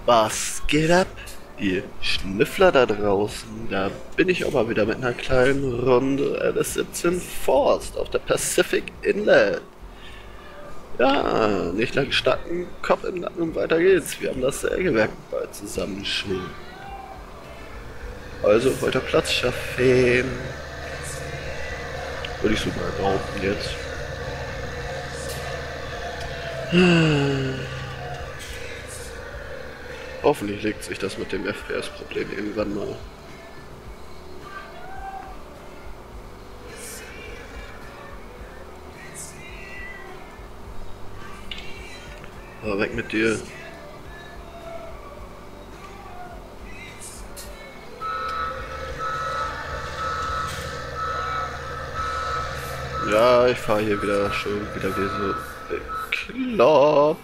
Was geht ab, ihr Schnüffler da draußen? Da bin ich auch mal wieder mit einer kleinen Runde LS17 Forst auf der Pacific Inlet. Ja, nicht lang schnacken, Kopf im Nacken und weiter geht's. Wir haben das Sägewerk bald zusammen schon. Also wollt ihr Platz schaffen? Würde ich so mal behaupten jetzt. Hoffentlich legt sich das mit dem FPS-Problem irgendwann mal. Aber weg mit dir. Ja, ich fahre hier wieder schon wieder wie so bekloppt.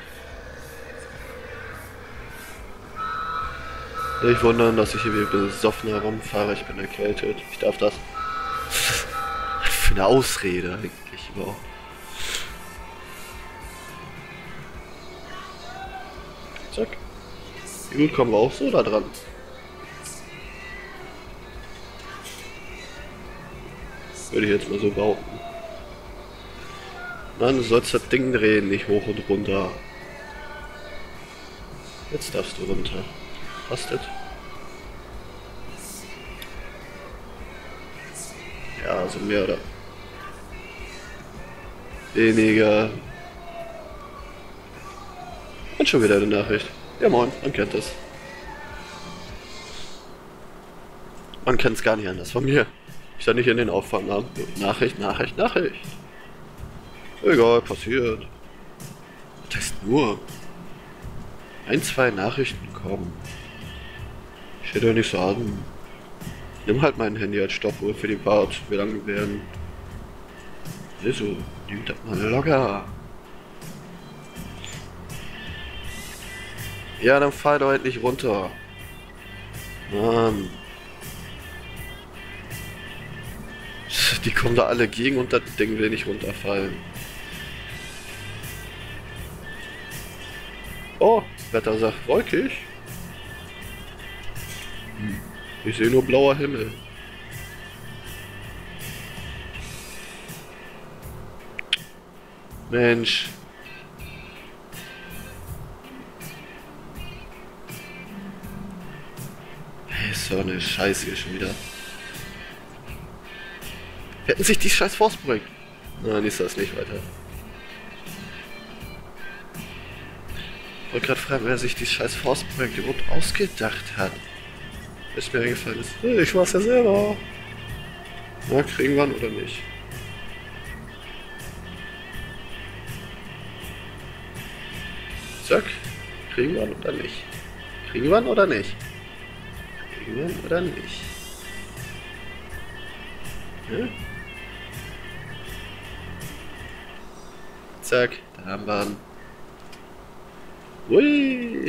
Nicht wundern, dass ich hier wie besoffen herumfahre. Ich bin erkältet. Ich darf das. Was für eine Ausrede eigentlich überhaupt. Zack. Gut, kommen wir auch so da dran. Würde ich jetzt mal so behaupten. Nein, du sollst das Ding drehen, nicht hoch und runter. Jetzt darfst du runter. Passt das? Ja, also mehr oder weniger. Und schon wieder eine Nachricht. Ja moin, man kennt es. Man kennt es gar nicht anders von mir. Ich da nicht in den Aufnahmen. Nachricht, Nachricht, Nachricht. Egal, passiert. Das heißt nur. Ein, zwei Nachrichten kommen. Steht doch nicht so an. Nimm halt mein Handy als Stoppuhr für die Fahrt, wie lange wir werden. Also, nimm das mal locker. Ja, dann fahr doch endlich runter. Mann. Die kommen da alle gegen und das Ding will nicht runterfallen. Oh, Wetter sagt wolkig. Ich sehe nur blauer Himmel. Mensch. Hey, ist so eine Scheiße hier schon wieder. Wir hätten sich die scheiß Forst bringen. Nein, ist das nicht weiter. Ich wollte gerade fragen, wer sich die scheiß Forstprojekte überhaupt ausgedacht hat. Bis mir eingefallen ist. Ich mach's ja selber. Na, kriegen wir ihn oder nicht? Zack. Kriegen wir ihn oder nicht? Kriegen wir ihn oder nicht? Kriegen wir ihn oder nicht? Ja? Zack, da haben wir ihn. Ui!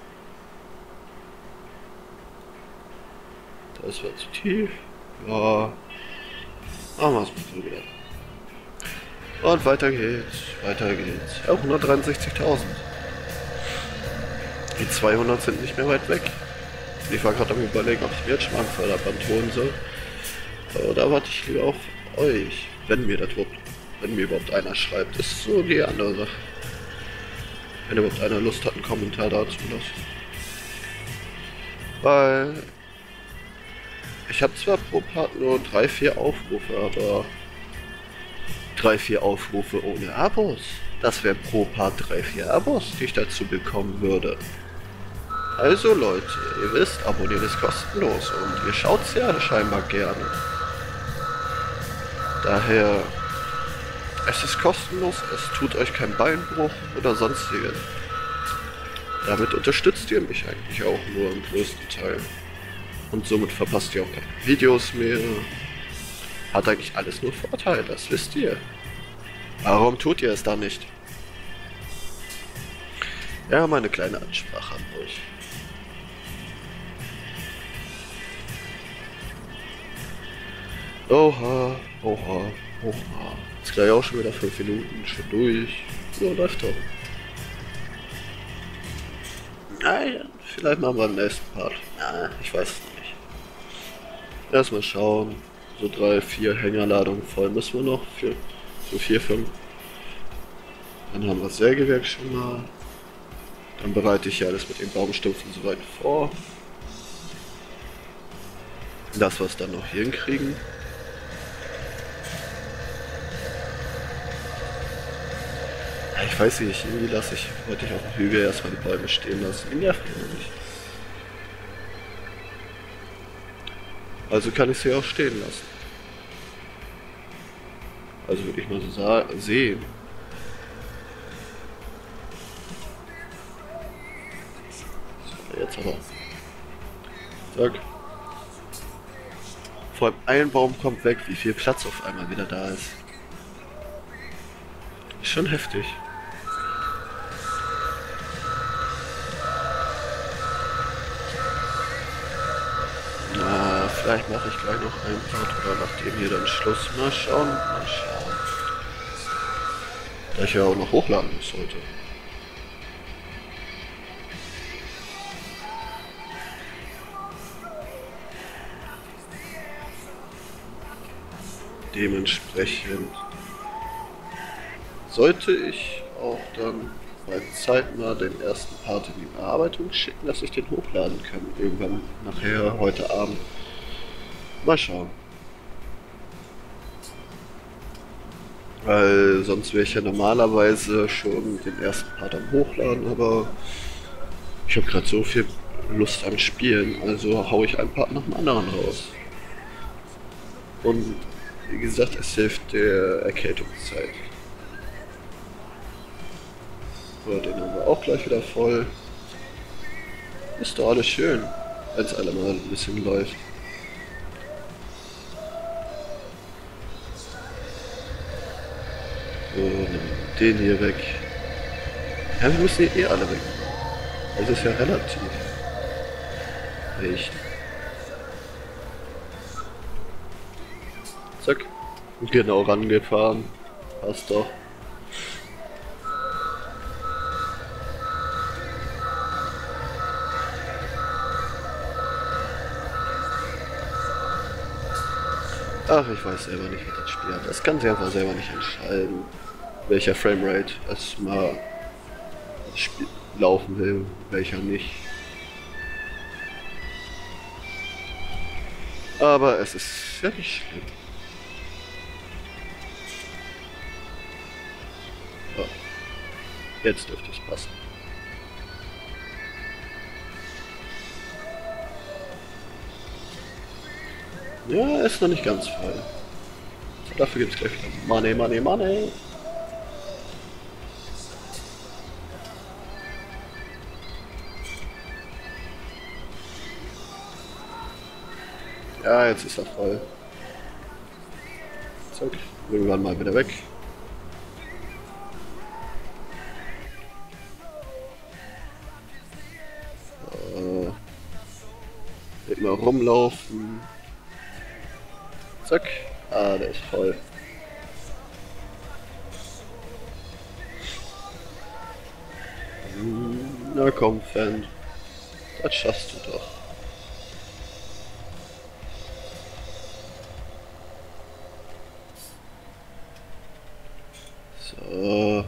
Das war zu tief. Ja. Machen wir es mal so wieder. Und weiter geht's. Weiter geht's. Ja, 163.000. Die 200 sind nicht mehr weit weg. Ich war gerade am Überlegen, ob ich mir jetzt schon mal ein Förderband holen soll. Aber da warte ich lieber auf euch. Wenn mir überhaupt einer schreibt. Das ist so die andere Sache. Wenn überhaupt einer Lust hat, einen Kommentar dazu zu lassen. Weil ich habe zwar pro Part nur 3-4 Aufrufe, aber 3-4 Aufrufe ohne Abos. Das wäre pro Part 3-4 Abos, die ich dazu bekommen würde. Also Leute, ihr wisst, abonnieren ist kostenlos und ihr schaut's ja scheinbar gerne. Daher, es ist kostenlos, es tut euch kein Beinbruch oder sonstiges. Damit unterstützt ihr mich eigentlich auch nur im größten Teil. Und somit verpasst ihr auch keine Videos mehr. Hat eigentlich alles nur Vorteile, das wisst ihr. Warum tut ihr es dann nicht? Ja, meine kleine Ansprache an euch. Oha, oha, oha. Ist gleich auch schon wieder 5 Minuten, schon durch. So, läuft doch. Nein, vielleicht machen wir im nächsten Part. Ja, ich weiß es nicht. Erstmal schauen. So 3, 4 Hängerladungen voll müssen wir noch. So 4, 5. Dann haben wir das Sägewerk schon mal. Dann bereite ich ja alles mit den Baumstümpfen soweit vor. Dass wir es dann noch hier hinkriegen. Ja, ich weiß nicht, irgendwie wollte ich auf dem Hügel erstmal die Bäume stehen lassen. Die nerven immer nicht. Also kann ich sie auch stehen lassen. Also würde ich mal so sehen. So, jetzt aber. Zack. Vor allem ein Baum kommt weg, wie viel Platz auf einmal wieder da ist. Ist schon heftig. Na, vielleicht mache ich gleich noch einen Part oder nachdem hier dann Schluss. Mal schauen, mal schauen. Da ich ja auch noch hochladen muss heute. Dementsprechend sollte ich auch dann bei zeitnah den ersten Part in die Bearbeitung schicken, dass ich den hochladen kann. Irgendwann nachher, heute Abend. Mal schauen. Weil sonst wäre ich ja normalerweise schon den ersten Part am Hochladen, aber ich habe gerade so viel Lust am Spielen, also haue ich einen Part nach dem anderen raus. Und wie gesagt, es hilft der Erkältungszeit. So, den haben wir auch gleich wieder voll. Ist doch alles schön, wenn es alle mal ein bisschen läuft. So, den hier weg. Ja, wir müssen hier eh alle weg. Also ist ja relativ. Echt. Zack. Genau rangefahren. Passt doch. Ach, ich weiß selber nicht, was das Spiel hat. Das kann sie einfach selber nicht entscheiden, welcher Framerate es mal laufen will, welcher nicht. Aber es ist ja nicht schlimm. So. Jetzt dürfte es passen. Ja, ist noch nicht ganz voll. So, dafür gibt es gleich wieder Money, Money, Money. Ja, jetzt ist er voll. Zack, irgendwann mal wieder weg. Wird mal rumlaufen. Zack. Ah, der ist voll. Na komm, Fan. Das schaffst du doch. So.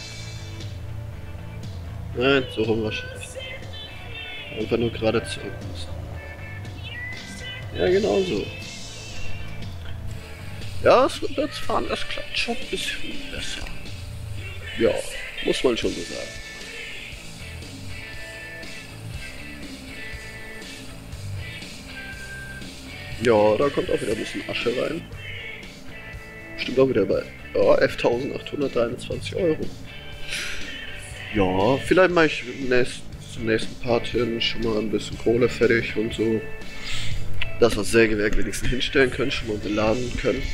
Nein, so rum wahrscheinlich. Einfach nur gerade zurück müssen. Ja, genau so. Ja, das Rückwärtsfahren, das klappt schon ein bisschen besser. Ja, muss man schon so sagen. Ja, da kommt auch wieder ein bisschen Asche rein. Stimmt auch wieder bei 11.823 Euro. Ja, vielleicht mache ich zum nächsten Part hin schon mal ein bisschen Kohle fertig und so. Dass wir das Sägewerk wenigstens hinstellen können, schon mal beladen können.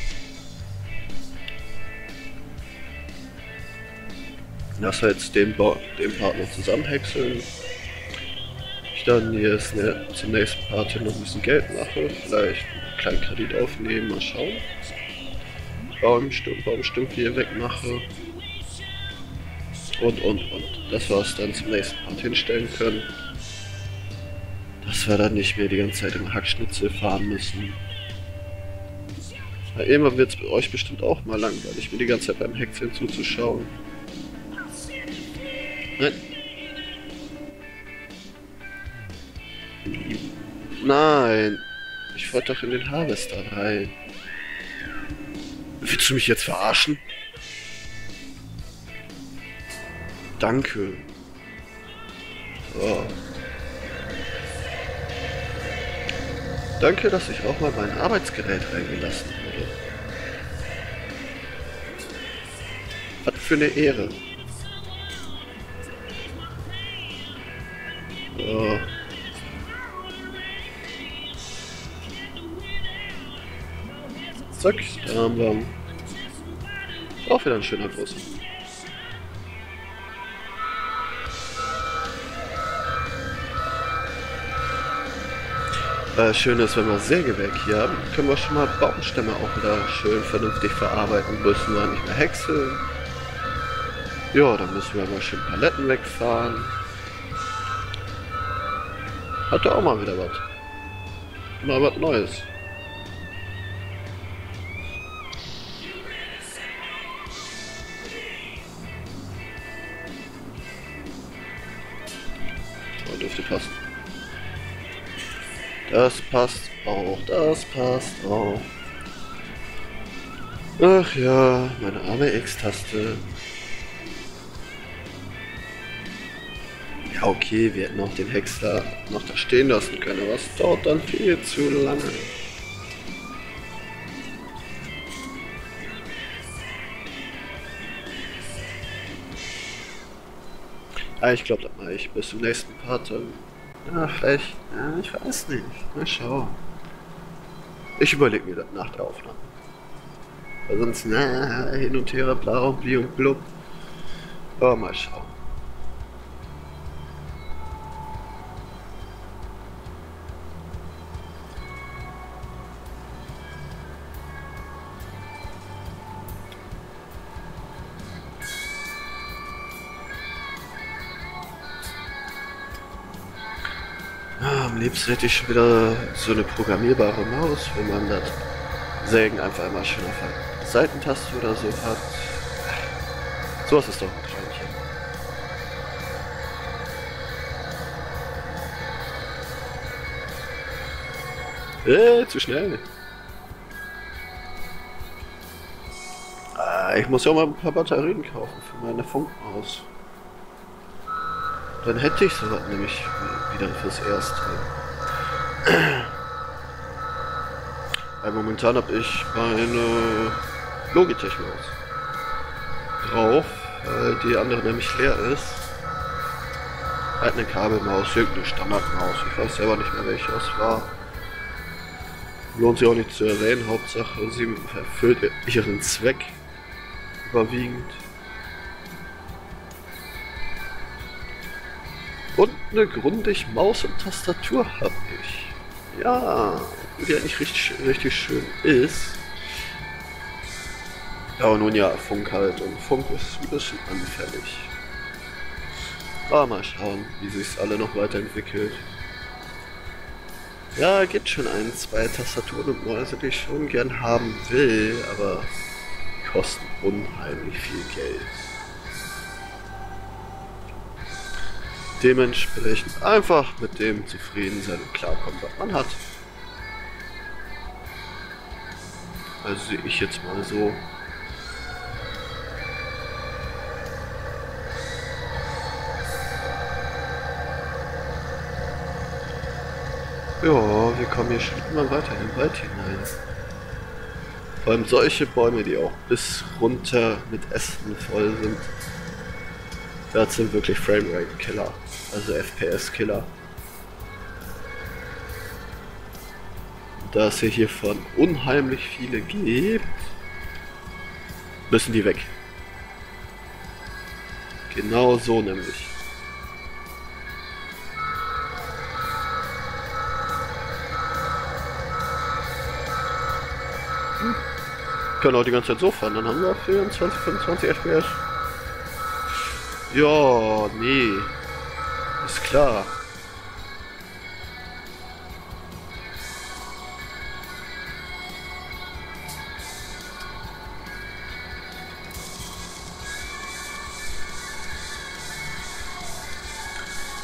Dass wir jetzt den Part noch zusammenhäckseln. Ich dann hier zum nächsten Part hin noch ein bisschen Geld mache. Vielleicht einen kleinen Kredit aufnehmen, mal schauen. Baumstümpfe hier wegmache. Und. Dass wir es dann zum nächsten Part hinstellen können. wir dann nicht mehr die ganze Zeit im Hackschnitzel fahren müssen. Ja, irgendwann wird es euch bestimmt auch mal langweilig, mir die ganze Zeit beim Häckseln zuzuschauen. Nein. Nein. Ich wollte doch in den Harvester rein. Willst du mich jetzt verarschen? Danke. So. Danke, dass ich auch mal mein Arbeitsgerät reingelassen wurde. Was für eine Ehre. So. Zack, da haben wir. Auch wieder ein schöner Bus. Schön ist, wenn wir Sägewerk hier haben, können wir schon mal Baumstämme auch wieder schön vernünftig verarbeiten. Müssen wir nicht mehr häckseln. Ja, dann müssen wir mal schön Paletten wegfahren. Hat er auch mal wieder was. Mal was Neues. So, dürfte passen. Das passt auch, das passt auch. Ach ja, meine arme X-Taste. Ja okay, wir hätten auch den Häcksler noch da stehen lassen können, aber es dauert dann viel zu lange. Ah, ich glaube, das mache ich bis zum nächsten Part. Ja, vielleicht, ja, ich weiß nicht. Mal schauen. Ich überlege mir das nach der Aufnahme. Weil sonst, na, hin und her, bla und bli und blub. Aber mal schauen. Am liebsten hätte ich schon wieder so eine programmierbare Maus, wo man das Sägen einfach immer schön auf der Seitentaste oder so hat. Sowas ist doch ein Träumchen. Zu schnell. Ich muss ja auch mal ein paar Batterien kaufen für meine Funkmaus. Dann hätte ich sowas nämlich wieder fürs Erste. Weil momentan habe ich meine Logitech-Maus drauf, weil die andere nämlich leer ist. Halt eine Kabelmaus, irgendeine Standardmaus. Ich weiß selber nicht mehr, welche es war. Lohnt sich auch nicht zu erwähnen. Hauptsache, sie erfüllt ihren Zweck überwiegend. Und eine grundig Maus und Tastatur habe ich. Ja, die eigentlich richtig schön ist. Aber nun ja, Funk halt. Und Funk ist ein bisschen anfällig. Aber mal schauen, wie sich's alle noch weiterentwickelt. Ja, gibt schon ein, zwei Tastaturen und Mäuse, die ich schon gern haben will, aber die kosten unheimlich viel Geld. Dementsprechend einfach mit dem zufrieden sein und klarkommen, was man hat. Also sehe ich jetzt mal so. Ja, wir kommen hier schon immer weiter in den Wald hinein. Vor allem solche Bäume, die auch bis runter mit Ästen voll sind. Das sind wirklich Framerate-Killer, also FPS-Killer. Da es hiervon unheimlich viele gibt, müssen die weg. Genau so nämlich. Können auch die ganze Zeit so fahren, dann haben wir 24, 25 FPS. Ja, nee. Ist klar.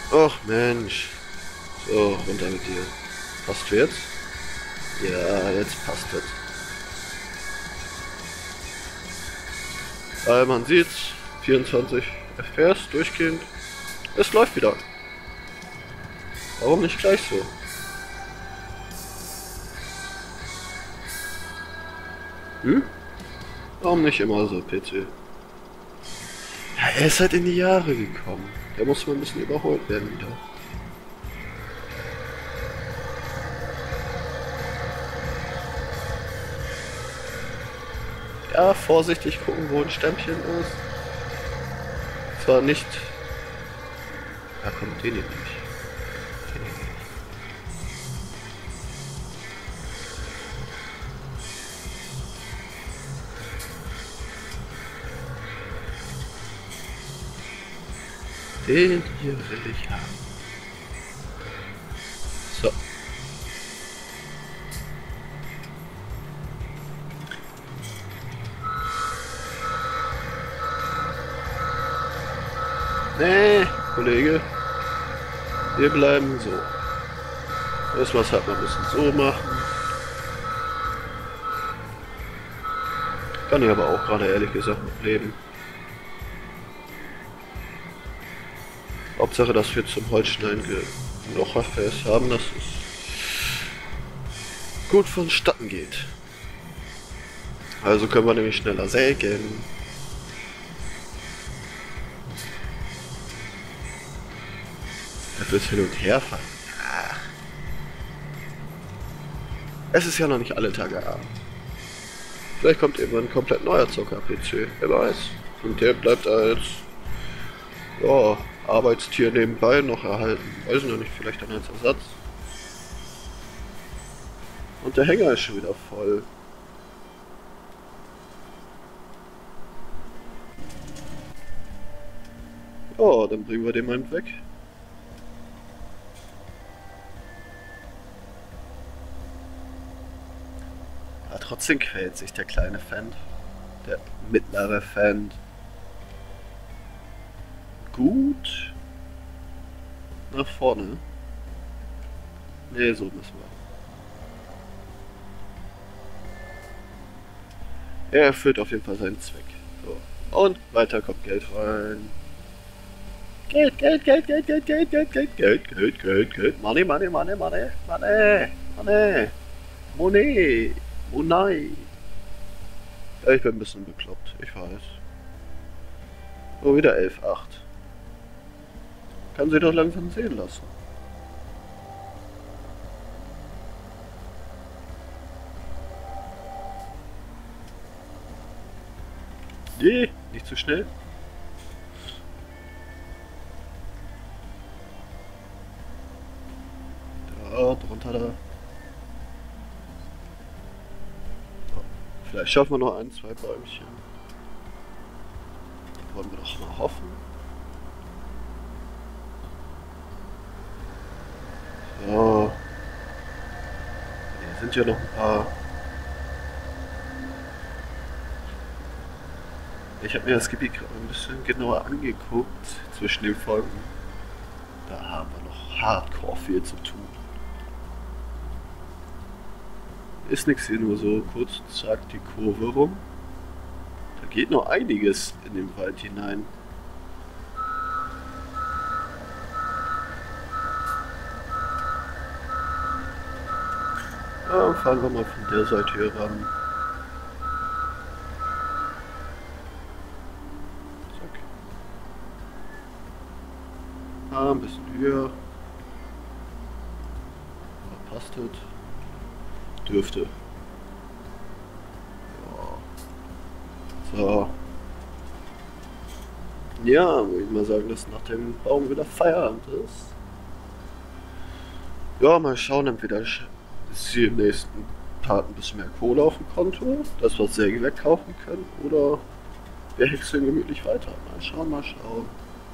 Och Mensch. So, runter mit dir. Passt du jetzt? Ja, jetzt passt es. Weil man sieht, 24 FPS durchgehend. Es läuft wieder. Warum nicht gleich so? Hm? Warum nicht immer so, PC? Ja, er ist halt in die Jahre gekommen. Der muss mal ein bisschen überholt werden wieder. Ja, vorsichtig gucken, wo ein Stempchen ist. Zwar nicht... Ja, komm, den hier nicht. Den hier nicht. Den hier will ich haben. So. Nee, Kollege. Wir bleiben so. Müssen wir es halt mal ein bisschen so machen. Kann ich aber auch gerade ehrlich gesagt mit leben. Hauptsache, dass wir zum Holzschneiden genug FPS haben, dass es gut vonstatten geht. Also können wir nämlich schneller sägen. Er wird hin und her fahren. Ja. Es ist ja noch nicht alle Tage Abend. Vielleicht kommt irgendwann ein komplett neuer Zocker-PC. Wer weiß. Und der bleibt als ja, Arbeitstier nebenbei noch erhalten. Weiß ich noch nicht, vielleicht dann als Ersatz. Und der Hänger ist schon wieder voll. Ja, dann bringen wir den mal weg. Aber trotzdem quält sich der kleine Fan. Der mittlere Fan. Gut. Nach vorne. Ne, so müssen wir. Er erfüllt auf jeden Fall seinen Zweck. So. Und weiter kommt Geld rein. Geld, Geld, Geld, Geld, Geld, Geld, Geld, Geld, Geld, Geld, Geld, Geld. Money, Money, Money, Money, Money, Money, Money, Money. Ja, ich bin ein bisschen bekloppt, ich weiß. Oh, wieder 11,8. Kann sie doch langsam sehen lassen. Nee, nicht zu schnell. Da, drunter da. So, vielleicht schaffen wir noch ein, zwei Bäumchen. Wollen wir doch mal hoffen. So. Hier sind ja noch ein paar. Ich habe mir das Gebiet gerade ein bisschen genauer angeguckt zwischen den Folgen. Da haben wir noch hardcore viel zu tun. Ist nichts hier nur so kurz, zack, die Kurve rum. Da geht noch einiges in den Wald hinein. Ja, fahren wir mal von der Seite hier ran. Zack. Ah, ein bisschen höher. Ja, passt das. Dürfte. Ja. So. Ja, würde ich mal sagen, dass nach dem Baum wieder Feierabend ist. Ja, mal schauen, entweder ist hier im nächsten Part ein bisschen mehr Kohle auf dem Konto, dass wir das Sägewerk kaufen können, oder wir häckseln gemütlich weiter. Mal schauen, mal schauen.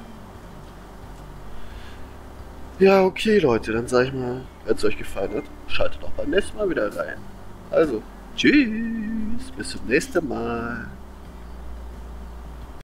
Ja, okay, Leute, dann sag ich mal, wenn es euch gefallen hat, schaltet auch beim nächsten Mal wieder rein. Also, tschüss, bis zum nächsten Mal.